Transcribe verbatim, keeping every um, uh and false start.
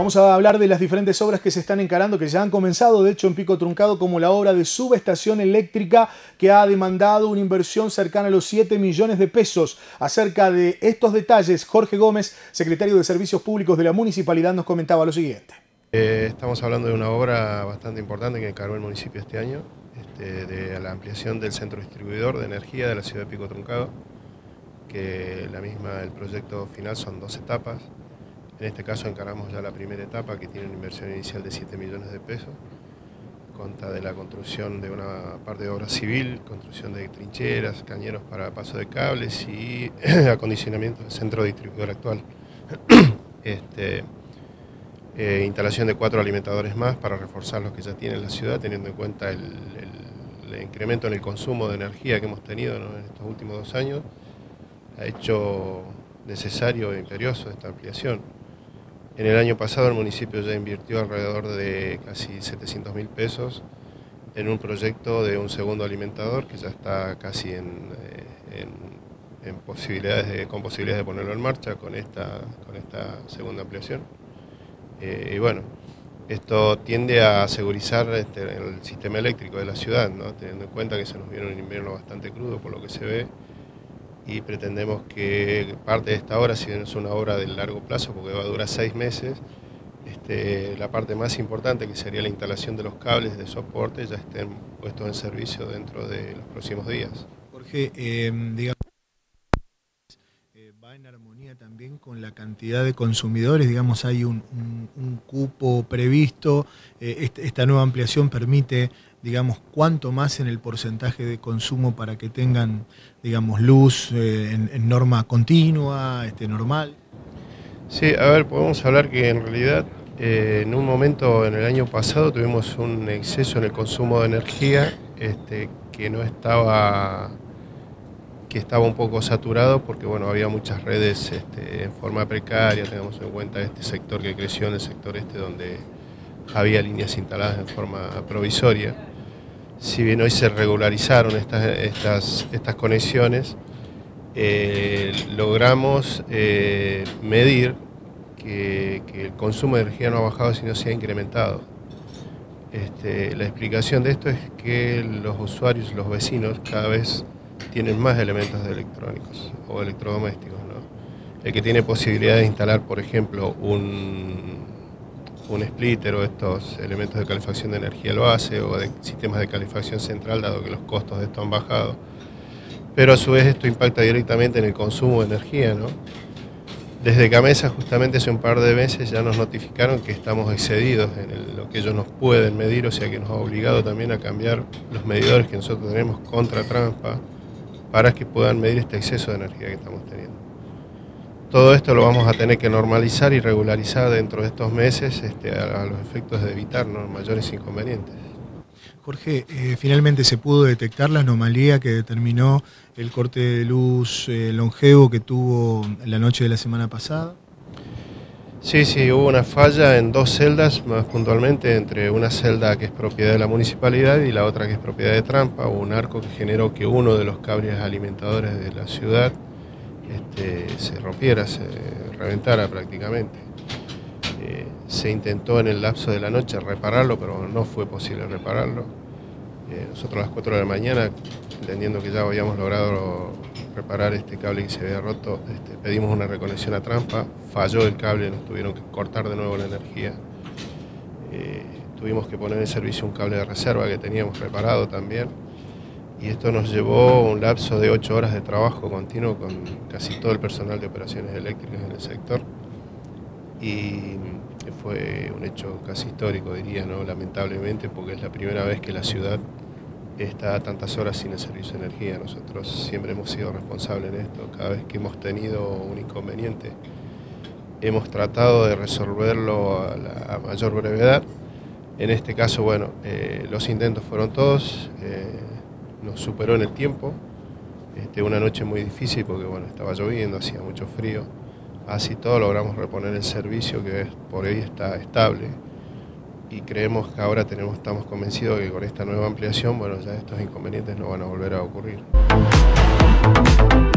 Vamos a hablar de las diferentes obras que se están encarando, que ya han comenzado, de hecho, en Pico Truncado, como la obra de subestación eléctrica que ha demandado una inversión cercana a los siete millones de pesos. Acerca de estos detalles, Jorge Gómez, secretario de Servicios Públicos de la Municipalidad, nos comentaba lo siguiente. Eh, estamos hablando de una obra bastante importante que encargó el municipio este año, este, de la ampliación del centro distribuidor de energía de la ciudad de Pico Truncado, que la misma, el proyecto final son dos etapas. En este caso encaramos ya la primera etapa, que tiene una inversión inicial de siete millones de pesos. Consta de la construcción de una parte de obra civil, construcción de trincheras, cañeros para paso de cables y acondicionamiento del centro distribuidor actual. este, eh, instalación de cuatro alimentadores más para reforzar los que ya tiene la ciudad, teniendo en cuenta el, el, el incremento en el consumo de energía que hemos tenido, ¿no?, en estos últimos dos años. Ha hecho necesario e imperioso esta ampliación. En el año pasado el municipio ya invirtió alrededor de casi setecientos mil pesos en un proyecto de un segundo alimentador que ya está casi en, en, en posibilidades de, con posibilidades de ponerlo en marcha con esta, con esta segunda ampliación. Eh, y bueno, esto tiende a segurizar este, el sistema eléctrico de la ciudad, ¿no?, teniendo en cuenta que se nos viene un invierno bastante crudo por lo que se ve. Y pretendemos que parte de esta obra, si bien es una obra de largo plazo, porque va a durar seis meses, este, la parte más importante, que sería la instalación de los cables de soporte, ya estén puestos en servicio dentro de los próximos días. Jorge, eh, digamos, eh, va en armonía también con la cantidad de consumidores, digamos, hay un, un, un cupo previsto, eh, este, esta nueva ampliación permite, digamos, cuánto más en el porcentaje de consumo para que tengan, digamos, luz eh, en, en norma continua, este, normal. Sí, a ver, podemos hablar que en realidad eh, en un momento en el año pasado tuvimos un exceso en el consumo de energía este, que no estaba, que estaba un poco saturado porque bueno, había muchas redes este, en forma precaria, tengamos en cuenta este sector que creció en el sector este donde había líneas instaladas en forma provisoria. Si bien hoy se regularizaron estas, estas, estas conexiones, eh, logramos eh, medir que, que el consumo de energía no ha bajado, sino se ha incrementado. Este, la explicación de esto es que los usuarios, los vecinos, cada vez tienen más elementos electrónicos o electrodomésticos, ¿no? El que tiene posibilidad de instalar, por ejemplo, un... un splitter o estos elementos de calefacción de energía lo hace, o de sistemas de calefacción central, dado que los costos de esto han bajado. Pero a su vez esto impacta directamente en el consumo de energía, ¿no? Desde Gamesa, justamente hace un par de meses ya nos notificaron que estamos excedidos en el, lo que ellos nos pueden medir, o sea que nos ha obligado también a cambiar los medidores que nosotros tenemos contra Trampa para que puedan medir este exceso de energía que estamos teniendo. Todo esto lo vamos a tener que normalizar y regularizar dentro de estos meses este, a, a los efectos de evitar, ¿no?, mayores inconvenientes. Jorge, eh, finalmente se pudo detectar la anomalía que determinó el corte de luz eh, longevo que tuvo la noche de la semana pasada. Sí, sí, hubo una falla en dos celdas, más puntualmente, entre una celda que es propiedad de la municipalidad y la otra que es propiedad de Trampa. Hubo un arco que generó que uno de los cables alimentadores de la ciudad Este, se rompiera, se reventara prácticamente. Eh, se intentó en el lapso de la noche repararlo, pero no fue posible repararlo. Eh, nosotros a las cuatro de la mañana, entendiendo que ya habíamos logrado reparar este cable que se había roto, este, pedimos una reconexión a Trampa, falló el cable, nos tuvieron que cortar de nuevo la energía. Eh, tuvimos que poner en servicio un cable de reserva que teníamos reparado también. Y esto nos llevó un lapso de ocho horas de trabajo continuo con casi todo el personal de operaciones eléctricas en el sector. Y fue un hecho casi histórico, diría, ¿no?, lamentablemente, porque es la primera vez que la ciudad está a tantas horas sin el servicio de energía. Nosotros siempre hemos sido responsables en esto. Cada vez que hemos tenido un inconveniente, hemos tratado de resolverlo a la mayor brevedad. En este caso, bueno, eh, los intentos fueron todos. Eh, nos superó en el tiempo, este, una noche muy difícil porque bueno, estaba lloviendo, hacía mucho frío, así todo logramos reponer el servicio que es, por ahí está estable y creemos que ahora tenemos, estamos convencidos que con esta nueva ampliación, bueno, ya estos inconvenientes no van a volver a ocurrir.